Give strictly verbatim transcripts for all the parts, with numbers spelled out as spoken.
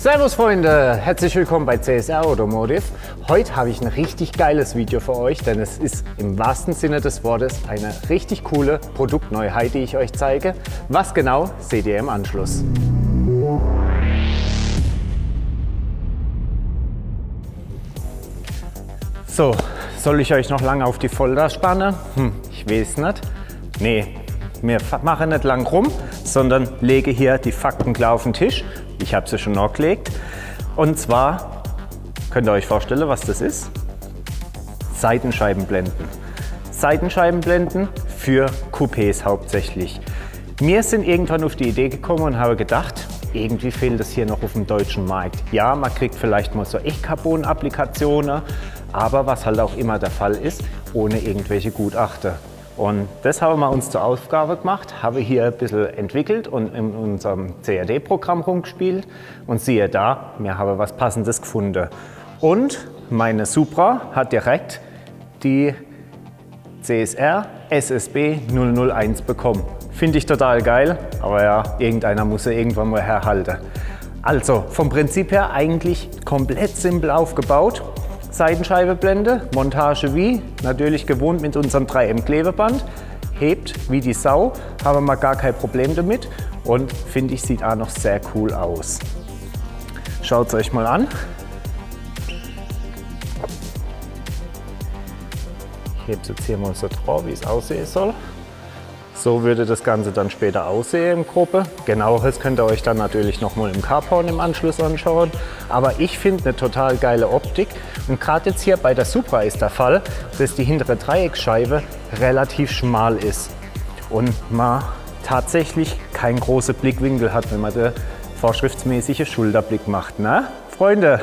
Servus Freunde, herzlich willkommen bei C S R Automotive. Heute habe ich ein richtig geiles Video für euch, denn es ist im wahrsten Sinne des Wortes eine richtig coole Produktneuheit, die ich euch zeige. Was genau, seht ihr im Anschluss. So, soll ich euch noch lange auf die Folter spannen? Hm, ich weiß nicht. Nee, wir machen nicht lang rum, sondern lege hier die Fakten klar auf den Tisch. Ich habe sie schon nachgelegt. Und zwar, könnt ihr euch vorstellen, was das ist? Seitenscheibenblenden. Seitenscheibenblenden für Coupés hauptsächlich. Wir sind irgendwann auf die Idee gekommen und haben gedacht, irgendwie fehlt es hier noch auf dem deutschen Markt. Ja, man kriegt vielleicht mal so Echtcarbon-Applikationen, aber was halt auch immer der Fall ist, ohne irgendwelche Gutachter. Und das haben wir uns zur Aufgabe gemacht, habe hier ein bisschen entwickelt und in unserem C A D-Programm rumgespielt. Und siehe da, wir haben was Passendes gefunden. Und meine Supra hat direkt die C S R S S B null null eins bekommen. Finde ich total geil, aber ja, irgendeiner muss sie irgendwann mal herhalten. Also vom Prinzip her eigentlich komplett simpel aufgebaut. Seitenscheibenblende, Montage wie, natürlich gewohnt mit unserem drei M Klebeband, hebt wie die Sau, haben wir gar kein Problem damit und finde ich, sieht auch noch sehr cool aus. Schaut es euch mal an. Ich hebe es jetzt hier mal so drauf, wie es aussehen soll. So würde das Ganze dann später aussehen im Gruppe. Genaueres könnt ihr euch dann natürlich noch mal im Carporn im Anschluss anschauen. Aber ich finde eine total geile Optik. Und gerade jetzt hier bei der Supra ist der Fall, dass die hintere Dreiecksscheibe relativ schmal ist. Und man tatsächlich keinen großen Blickwinkel hat, wenn man den vorschriftsmäßigen Schulterblick macht. Na, Freunde?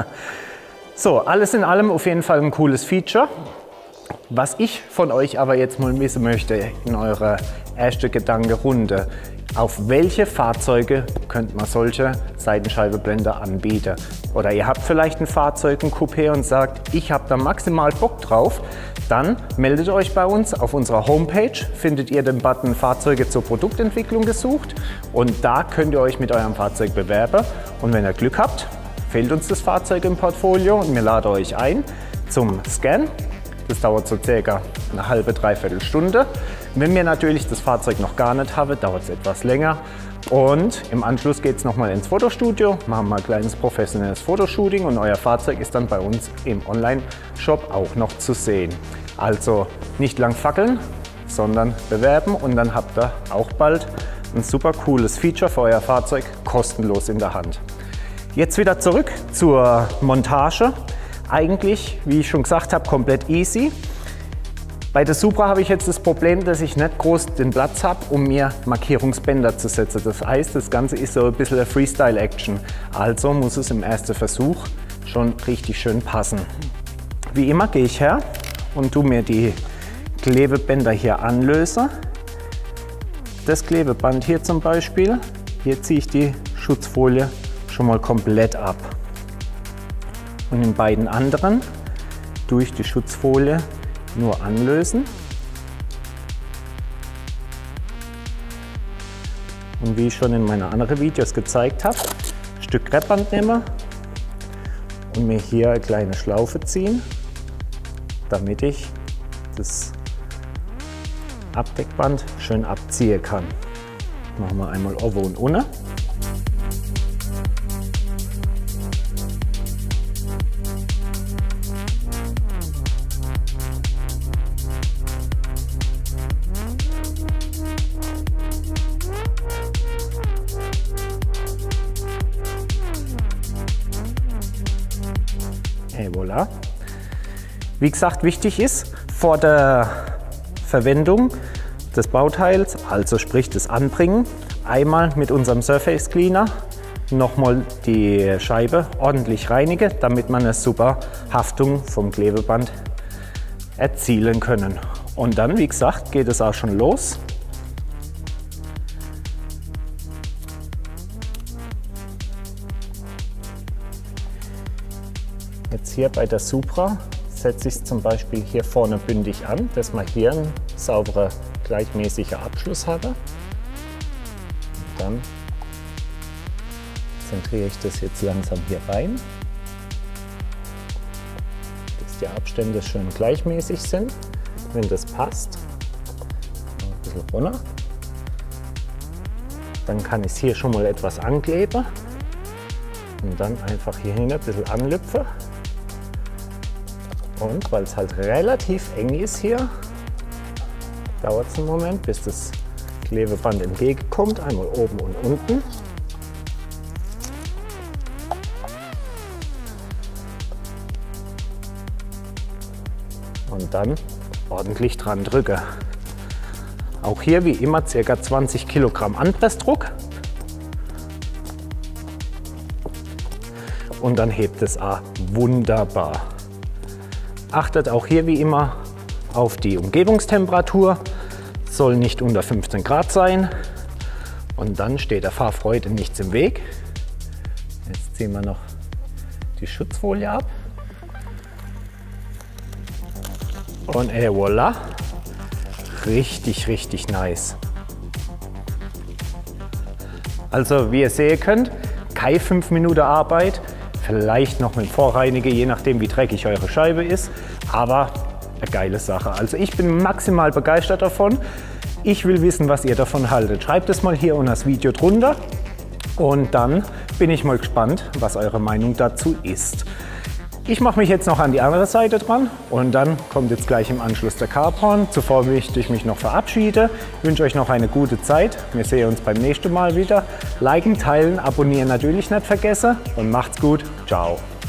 So, alles in allem auf jeden Fall ein cooles Feature. Was ich von euch aber jetzt mal wissen möchte in eurer ersten Gedankenrunde, auf welche Fahrzeuge könnte man solche Seitenscheibenblender anbieten? Oder ihr habt vielleicht ein Fahrzeug, ein Coupé und sagt, ich habe da maximal Bock drauf, dann meldet euch bei uns. Auf unserer Homepage findet ihr den Button Fahrzeuge zur Produktentwicklung gesucht und da könnt ihr euch mit eurem Fahrzeug bewerben und wenn ihr Glück habt, fehlt uns das Fahrzeug im Portfolio und wir laden euch ein zum Scan. Das dauert so circa eine halbe, dreiviertel Stunde. Wenn wir natürlich das Fahrzeug noch gar nicht haben, dauert es etwas länger. Und im Anschluss geht es nochmal ins Fotostudio, machen mal ein kleines professionelles Fotoshooting und euer Fahrzeug ist dann bei uns im Online-Shop auch noch zu sehen. Also nicht lang fackeln, sondern bewerben und dann habt ihr auch bald ein super cooles Feature für euer Fahrzeug kostenlos in der Hand. Jetzt wieder zurück zur Montage. Eigentlich, wie ich schon gesagt habe, komplett easy. Bei der Supra habe ich jetzt das Problem, dass ich nicht groß den Platz habe, um mir Markierungsbänder zu setzen. Das heißt, das Ganze ist so ein bisschen eine Freestyle-Action. Also muss es im ersten Versuch schon richtig schön passen. Wie immer gehe ich her und tue mir die Klebebänder hier anlösen. Das Klebeband hier zum Beispiel, hier ziehe ich die Schutzfolie schon mal komplett ab. Und in beiden anderen tue ich die Schutzfolie nur anlösen. Und wie ich schon in meinen anderen Videos gezeigt habe, ein Stück Kreppband nehmen und mir hier eine kleine Schlaufe ziehen, damit ich das Abdeckband schön abziehen kann. Machen wir einmal oben und unten. Et voilà. Wie gesagt, wichtig ist vor der Verwendung des Bauteils, also sprich das Anbringen, einmal mit unserem Surface Cleaner nochmal die Scheibe ordentlich reinigen, damit man eine super Haftung vom Klebeband erzielen können. Und dann, wie gesagt, geht es auch schon los. Jetzt hier bei der Supra setze ich es zum Beispiel hier vorne bündig an, dass man hier einen sauberen, gleichmäßigen Abschluss habe. Und dann zentriere ich das jetzt langsam hier rein, dass die Abstände schön gleichmäßig sind. Wenn das passt, ein bisschen runter. Dann kann ich es hier schon mal etwas ankleben und dann einfach hier hin ein bisschen anlüpfen. Und weil es halt relativ eng ist hier, dauert es einen Moment, bis das Klebeband entgegenkommt, einmal oben und unten. Und dann ordentlich dran drücken. Auch hier wie immer ca. zwanzig Kilogramm Anpressdruck. Und dann hebt es auch wunderbar. Achtet auch hier wie immer auf die Umgebungstemperatur. Soll nicht unter fünfzehn Grad sein. Und dann steht der Fahrfreude nichts im Weg. Jetzt ziehen wir noch die Schutzfolie ab. Und et voilà. Richtig, richtig nice. Also wie ihr sehen könnt, keine fünf Minuten Arbeit, vielleicht noch mit Vorreinigen, je nachdem wie dreckig eure Scheibe ist, aber eine geile Sache. Also ich bin maximal begeistert davon. Ich will wissen, was ihr davon haltet. Schreibt es mal hier unter das Video drunter und dann bin ich mal gespannt, was eure Meinung dazu ist. Ich mache mich jetzt noch an die andere Seite dran und dann kommt jetzt gleich im Anschluss der Carporn, zuvor möchte ich mich noch verabschieden. Ich wünsche euch noch eine gute Zeit. Wir sehen uns beim nächsten Mal wieder. Liken, teilen, abonnieren natürlich nicht vergessen und macht's gut. Ciao.